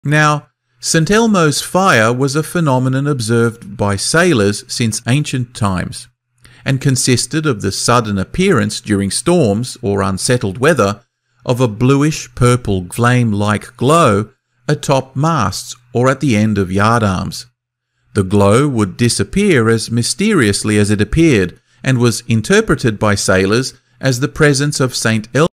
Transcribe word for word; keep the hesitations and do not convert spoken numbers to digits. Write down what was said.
Now, Saint Elmo's fire was a phenomenon observed by sailors since ancient times, and consisted of the sudden appearance during storms or unsettled weather of a bluish-purple flame-like glow atop masts or at the end of yardarms. The glow would disappear as mysteriously as it appeared, and was interpreted by sailors as the presence of Saint Elmo